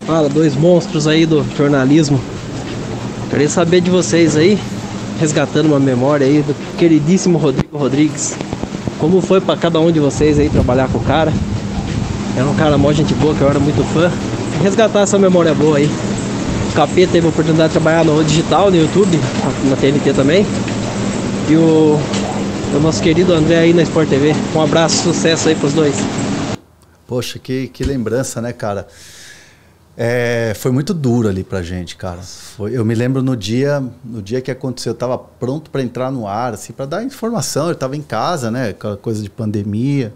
Fala, dois monstros aí do jornalismo. Queria saber de vocês aí, resgatando uma memória aí do queridíssimo Rodrigo Rodrigues. Como foi pra cada um de vocês aí trabalhar com o cara? Era um cara mó gente boa, que eu era muito fã. Resgatar essa memória boa aí. O Capeta teve a oportunidade de trabalhar no digital, no YouTube, na TNT também. E o nosso querido André aí na Sport TV. Um abraço, sucesso aí pros dois. Poxa, que lembrança, né, cara? Foi muito duro ali pra gente, cara. Eu me lembro no dia que aconteceu, eu tava pronto para entrar no ar, assim, para dar informação. Eu tava em casa, né, aquela coisa de pandemia.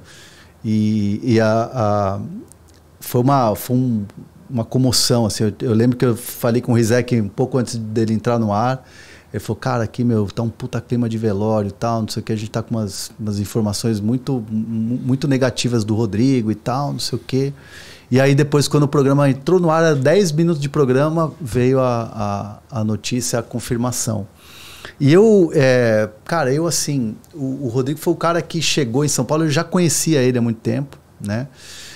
Foi uma comoção, assim. Eu lembro que eu falei com o Rizek um pouco antes dele entrar no ar. Ele falou, cara, aqui, tá um puta clima de velório e tal, não sei o que, a gente tá com umas informações muito negativas do Rodrigo e tal, não sei o que. E aí depois, quando o programa entrou no ar, 10 minutos de programa, veio a notícia, a confirmação. E cara, assim, o Rodrigo foi o cara que chegou em São Paulo, eu já conhecia ele há muito tempo, né?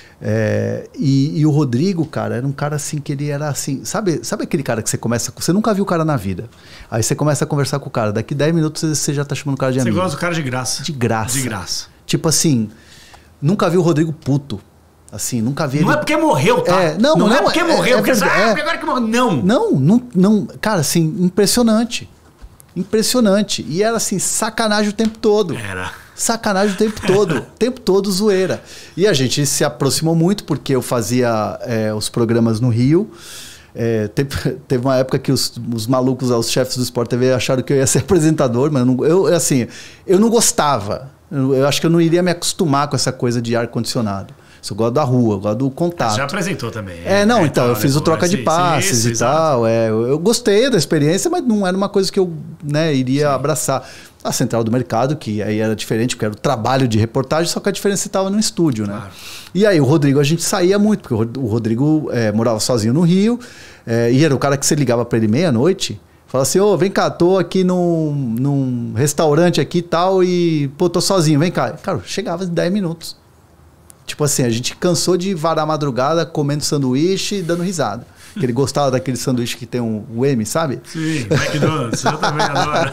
E o Rodrigo, cara, era um cara assim que ele era assim, sabe aquele cara que você nunca viu o cara na vida, aí você começa a conversar com o cara, daqui 10 minutos você já tá chamando o cara de amigo. Você gosta do cara de graça. De graça. De graça. Tipo assim, nunca vi o Rodrigo puto. Assim, nunca vi Não ele... é porque morreu, tá? Não é porque morreu. Agora que morreu. Não. Cara, assim, impressionante. Impressionante. E era assim, sacanagem o tempo todo. Era. Sacanagem o tempo todo. O tempo todo zoeira. E a gente se aproximou muito porque eu fazia os programas no Rio. Teve uma época que os malucos, os chefes do Sport TV acharam que eu ia ser apresentador, mas eu não gostava. Eu acho que eu não iria me acostumar com essa coisa de ar-condicionado. Eu gosto da rua, eu gosto do contato. Você já apresentou também. Então, eu fiz o troca de passes e tal. Eu gostei da experiência, mas não era uma coisa que eu iria abraçar. A Central do Mercado, que aí era diferente, porque era o trabalho de reportagem, só que a diferença estava no estúdio, né? Claro. E aí o Rodrigo, a gente saía muito, porque o Rodrigo morava sozinho no Rio, e era o cara que você ligava para ele meia-noite, falava assim, vem cá, tô aqui num restaurante aqui e tal, e tô sozinho, vem cá. Cara, chegava em 10 minutos. Tipo assim, a gente cansou de varar a madrugada comendo sanduíche e dando risada. Que ele gostava daquele sanduíche que tem um M, sabe? Sim, McDonald's, eu também adoro.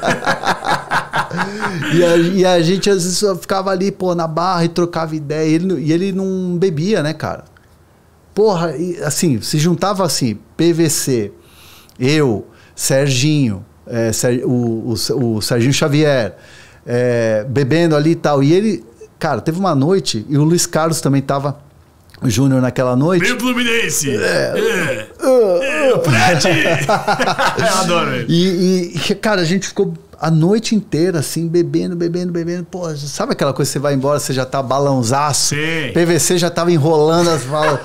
E a gente às vezes ficava ali, na barra e trocava ideia. E ele não bebia, né, cara? Porra, e, assim, se juntava assim, PVC, eu, Serginho, o Serginho Xavier, bebendo ali e tal. E ele... Cara, teve uma noite, e o Luiz Carlos também tava, o Júnior naquela noite. Meio Fluminense! Fred! Eu adoro ele. E, cara, a gente ficou a noite inteira, assim, bebendo. Pô, sabe aquela coisa que você vai embora, você já tá balãozaço? Sim. PVC já tava enrolando as balas.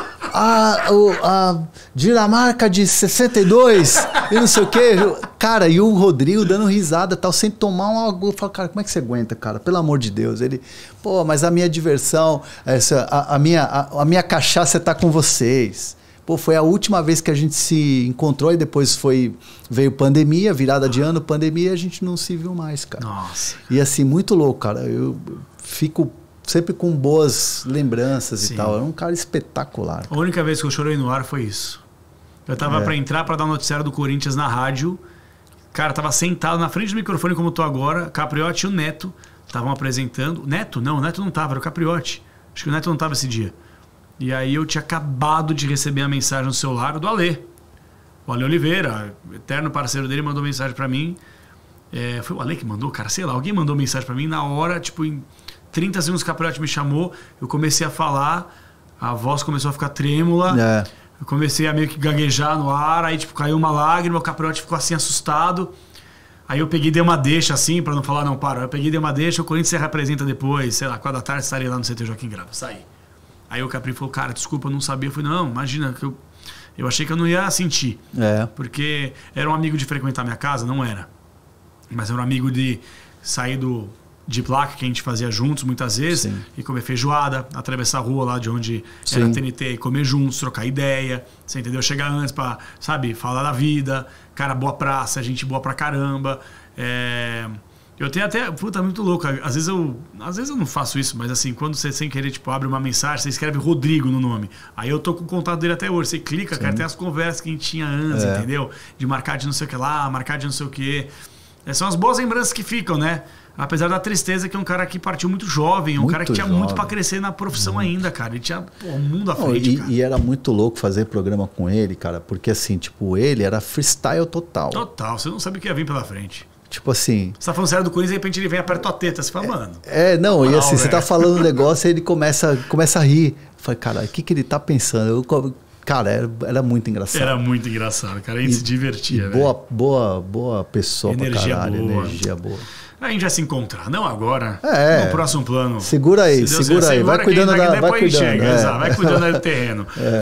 A Dinamarca de 62 e não sei o que. Cara, e o Rodrigo dando risada tal, sem tomar uma água. Eu falo, cara, como é que você aguenta, cara? Pelo amor de Deus. Ele, mas a minha diversão, a minha cachaça tá com vocês. Foi a última vez que a gente se encontrou e depois veio pandemia, virada de ano, pandemia, e a gente não se viu mais, cara. Nossa. E assim, muito louco, cara. Eu fico sempre com boas lembranças. Sim. E tal. Era um cara espetacular. Cara. A única vez que eu chorei no ar foi isso. Eu tava pra entrar pra dar o noticiário do Corinthians na rádio. Cara, tava sentado na frente do microfone como eu tô agora. Capriotti e o Neto estavam apresentando. Neto? Não, o Neto não tava, era o Capriotti. Acho que o Neto não tava esse dia. E aí eu tinha acabado de receber a mensagem no celular do Alê. O Alê Oliveira, eterno parceiro dele, mandou mensagem pra mim. Foi o Alê que mandou? Cara, sei lá, alguém mandou mensagem pra mim. Na hora, tipo, em 30 segundos o Capriotti me chamou. Eu comecei a falar, a voz começou a ficar trêmula. Eu comecei a meio que gaguejar no ar. Aí, tipo, caiu uma lágrima. O Capriotti ficou assim, assustado. Aí eu peguei e dei uma deixa, assim, pra não falar, não, para. Eu peguei e dei uma deixa. O Corinthians se representa depois, sei lá, 4 da tarde, estarei lá no CT Joaquim Grava. Saí. Aí o Capri falou, cara, desculpa, eu não sabia. Eu falei, não, imagina, que eu achei que eu não ia sentir. Porque era um amigo de frequentar minha casa? Não era. Mas era um amigo de sair de placa que a gente fazia juntos muitas vezes. Sim. E comer feijoada, atravessar a rua lá de onde era a TNT e comer juntos, trocar ideia. Você entendeu? Chegar antes pra, sabe, falar da vida. Cara, boa praça, gente boa pra caramba. Eu tenho até... Puta, muito louco. Às vezes eu não faço isso, mas assim, quando você sem querer, tipo, abre uma mensagem, você escreve Rodrigo no nome. Aí eu tô com o contato dele até hoje. Você clica, cara, tem as conversas que a gente tinha antes, entendeu? De marcar de não sei o que lá, marcar de não sei o que. São as boas lembranças que ficam, né? Apesar da tristeza que é um cara que partiu muito jovem, um cara que tinha muito pra crescer na profissão ainda, cara. Ele tinha um mundo à frente, cara. E era muito louco fazer programa com ele, cara, porque assim, tipo, ele era freestyle total. Total, você não sabe o que ia vir pela frente. Tipo assim... Você tá falando sério do Corinthians e de repente ele vem e aperta a teta. Você fala, mano... não, e assim, você tá falando um negócio e ele começa a rir. Eu falei, cara, o que ele tá pensando? Cara, era muito engraçado. Era muito engraçado, cara. A gente se divertia, velho. Boa pessoa pra caralho. Energia boa. A gente vai se encontrar, não agora, no próximo plano. Segura aí, vai cuidando da... Vai cuidando do terreno.